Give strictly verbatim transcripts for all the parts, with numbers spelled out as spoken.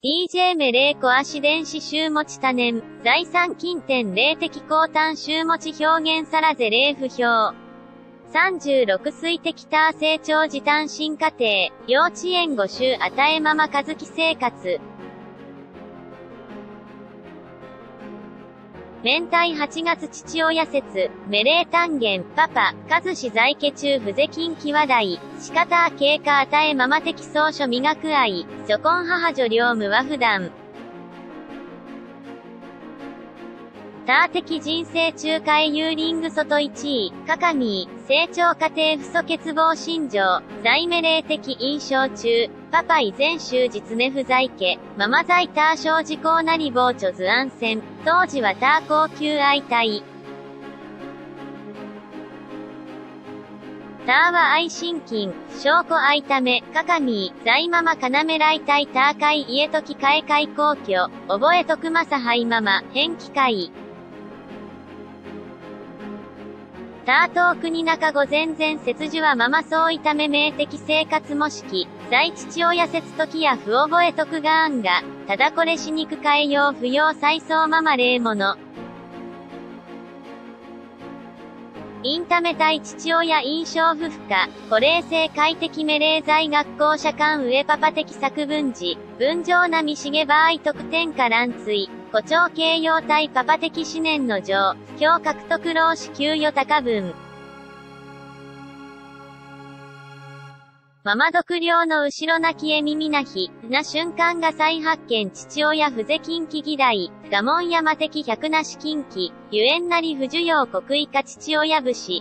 ディージェー メレーコ足電子周持ち多年、財産近点霊的高端周持ち表現さらぜ霊不表。さんじゅうろく水滴ター成長時短進化程、幼稚園ご週与えママ和樹生活。明太はちがつ父親説、メレー単元、パパ、和子在家中不是近畿話題、仕方経過与えママ的草書磨く愛、初婚母女領無は普段。ター的人生中海ユーリング外いちい、カカミー、成長過程不素欠乏心情、在メレー的印象中、パパ以前終実ネフ在家、ママ在ター小時効なり傍著図案線、当時はター高級愛体。ターは愛心筋、証拠愛ため、カカミー、在ママ要来体ター海家時開会皇居、覚え徳正ハママ、変機会。タートー国中御前前節樹はママ相いため名的生活模式、在父親説時や不覚え徳が案が、ただこれしにく変えよう不要再送ママ例物。インタメ対父親印象夫婦化、古霊性快適メレー在学校社間上パパ的作文時、文上並重場合得点下乱追。誇張形容体パパ的思念の情、今日獲得労使給与高分。ママ読量の後ろ泣きへ耳なひ、な瞬間が再発見父親不是近畿議題、我門山的百なし近畿、ゆえんなり不受用国威か父親節。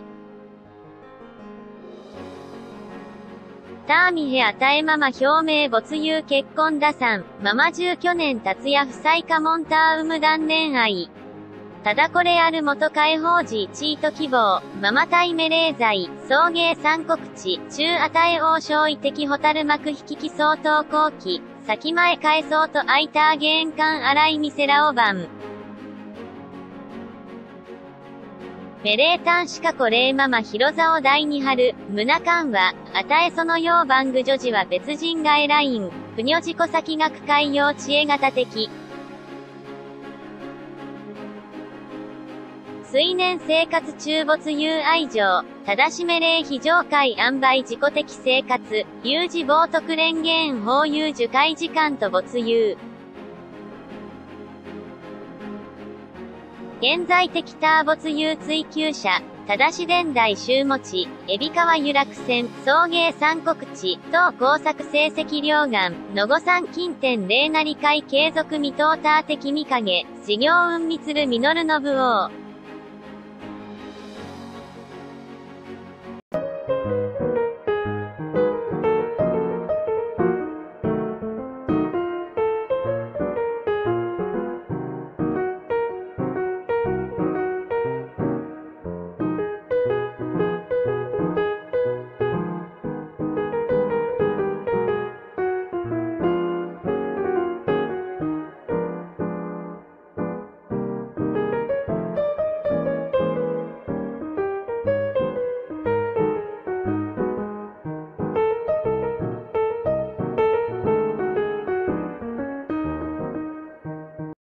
ターミヘ与えママ表明没有結婚打算、ママ住去年達也夫妻家門ターウム断念愛。ただこれある元解放時チート希望、ママ対メレー罪、送迎三国地、中与え王将位的ホタル幕引き相当後期、先前返そうと空いた玄関洗い店ラオバン。メレータンシカコレーママ広沢第二春、胸緩和、与えそのよう番具女児は別人がエライン、不女自己先学海洋知恵型的。水年生活中没有愛情、ただしメレー非常会塩梅自己的生活、有事冒涜連言法有受会時間と没有。現在的ター没有追求者、ただし伝来周持ち、海老川遊楽船、送迎三国地、等工作成績両岸、野後山近天霊なり会継続未踏ター的見影、事業運満る実る信夫。